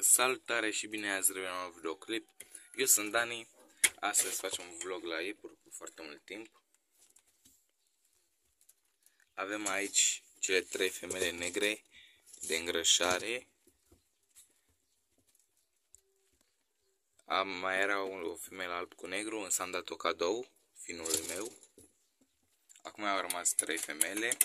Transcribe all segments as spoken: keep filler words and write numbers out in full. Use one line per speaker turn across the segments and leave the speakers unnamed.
Salutare și bine ați revenit la un videoclip. Eu sunt Dani. Astăzi facem un vlog la iepuri cu foarte mult timp. Avem aici cele trei femele negre de îngrășare. Am, mai era o femeie alb cu negru, însă am dat-o cadou fiinului meu. Acum au rămas trei femele.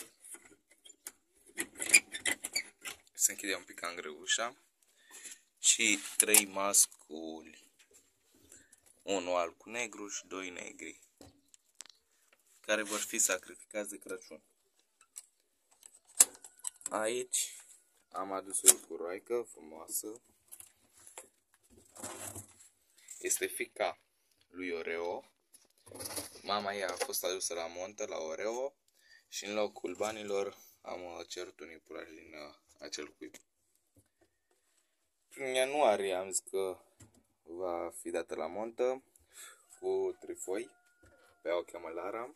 Se închide un pic în greu ușa. Și trei masculi. Unul alb cu negru și doi negri, care vor fi sacrificați de Crăciun. Aici am adus o iepurioaică frumoasă. Este fiica lui Oreo. Mama ei a fost adusă la montă, la Oreo, și în locul banilor am cerut un iepuraș din acel cuib. În ianuarie am zis că va fi dată la montă cu trifoi, pe o cheamă Lara.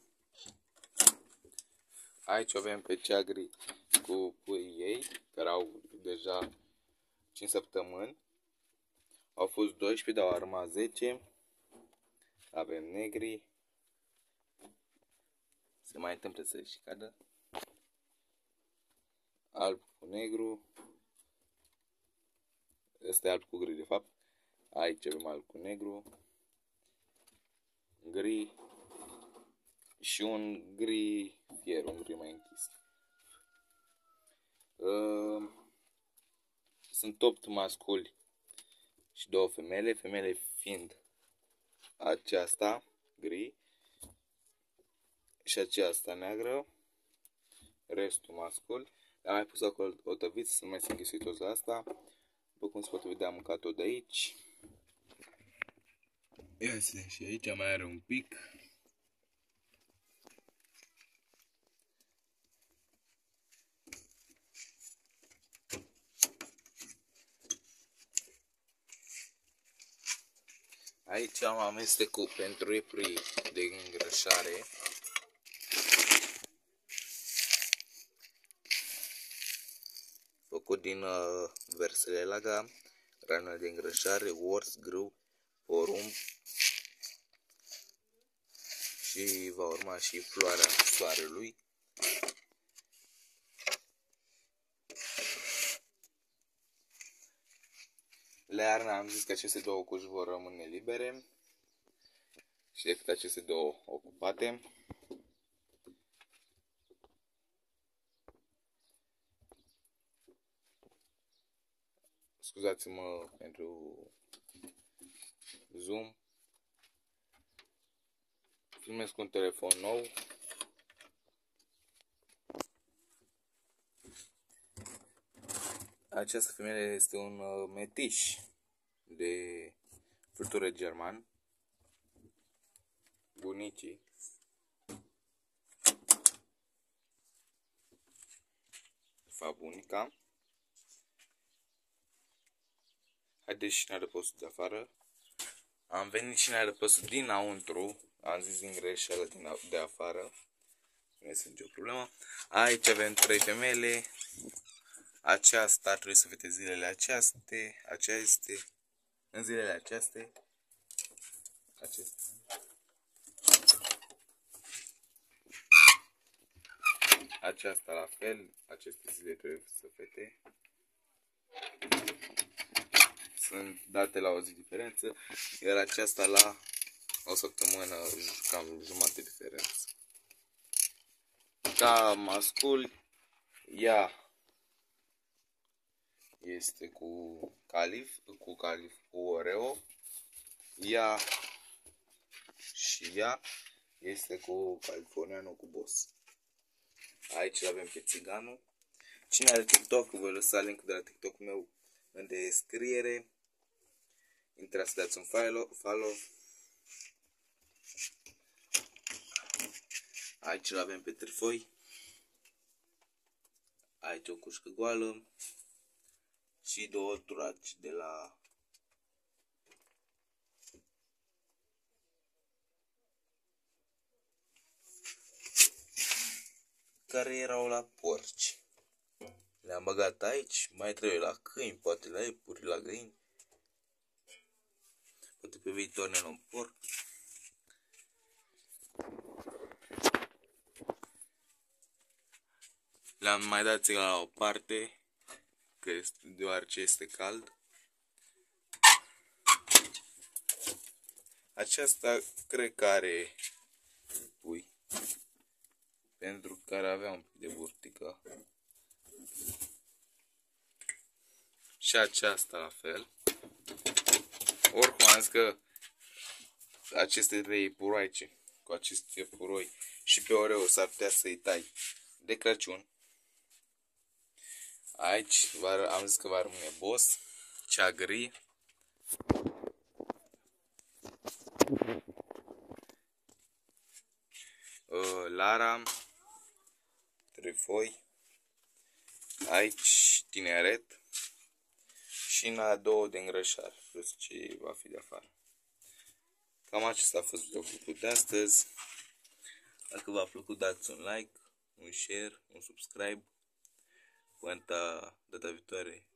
Aici avem pe cea gri cu puii ei, care au deja cinci săptămâni. Au fost doisprezece, dar au rămas zece. Avem negri. Se mai întâmplă să și cadă. Alb cu negru. Este alb cu gri, de fapt. Aici avem alb cu negru, gri și un gri fier, un gri mai închis. Uh, sunt opt masculi și două femele, femele fiind aceasta gri și aceasta neagră, restul masculi. Am mai pus acolo o tăviță să mai se înghisuit toți la asta. După cum se poate vedea, am mâncat-o de aici. Ia să vedem, și aici mai are un pic. Aici am amestecul pentru iepurii de îngrășare. Făcut din uh, versele laga, ranele de îngrășare, ors, grâu, porumb. Și va urma și floarea soarelui. La iarnă am zis că aceste două cuși vor rămâne libere și decât aceste două ocupate. Scuzați-mă pentru zoom. Filmez cu un telefon nou. Această femeie este un uh, metiș de cultură german. Bunicii. De fapt, bunica. Haideți și ne adăpostul de afară. Am venit și ne adăpostul dinăuntru. Am zis din greșeală din de afară. Nu este nicio problemă. Aici avem trei femele. Aceasta ar trebui să fete zilele acestea. Aceste. În zilele acestea. Acestea. Aceasta la fel. Aceste zile trebuie să fete. Sunt date la o zi diferență. Iar aceasta la o săptămână, cam jumătate diferență. Ca mascul, ea este cu calif, cu calif cu Oreo. Ea și ea este cu californianul cu boss. Aici avem pe țiganul. Cine are TikTok, voi lăsa link de la TikTok meu în descriere. Intrați să dați un follow. Aici îl avem pe trifoi. Aici o cușcă goală. Și două turaci de la care erau la porci. Le-am băgat aici, mai trebuie la câini, poate la iepuri, la găini. Poate pe viitor ne luăm porc. Le-am mai dat țigara la o parte, că este, deoarece este cald. Aceasta cred că are pui, pentru care avea un pic de burtică. Și aceasta la fel. Oricum am zis că aceste trei iepuraice, cu aceste iepuroi și pe Oreo s-ar putea să-i tai de Crăciun. Aici am zis că va rămâne Boss, cea gri. Lara, Trifoi, aici Tineret și la două de îngrășare, plus ce va fi de afară. Cam acesta a fost videoclipul de astăzi. Dacă v-a plăcut, dați un like, un share, un subscribe. Până data viitoare.